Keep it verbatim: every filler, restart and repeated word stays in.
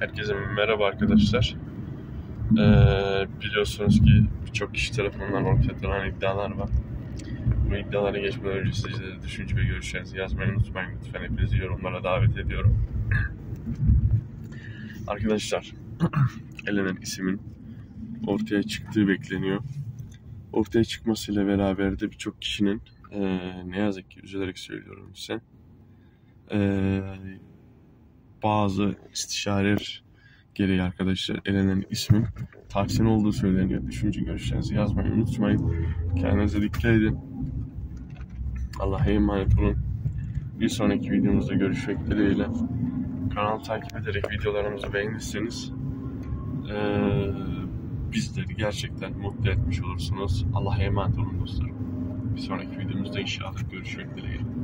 Herkese merhaba arkadaşlar. Ee, biliyorsunuz ki birçok kişi tarafından ortaya atılan iddialar var. Bu iddialara geçmeden önce sizlere düşünce ve görüşlerinizi yazmayı unutmayın. Lütfen hepinizi yorumlara davet ediyorum. Arkadaşlar, elenen ismin ortaya çıktığı bekleniyor. Ortaya çıkmasıyla beraber de birçok kişinin e, ne yazık ki üzülerek söylüyorum size e, bazı istişareler gereği arkadaşlar elenen ismin Tahsin olduğu söyleniyor. Düşünce görüşlerinizi yazmayı unutmayın. Kendinize dikkat edin. Allah'a emanet olun. Bir sonraki videomuzda görüşmek dileğiyle. Kanalı takip ederek videolarımızı beğenirseniz ee, bizleri gerçekten mutlu etmiş olursunuz. Allah'a emanet olun dostlarım. Bir sonraki videomuzda inşallah görüşmek dileğiyle.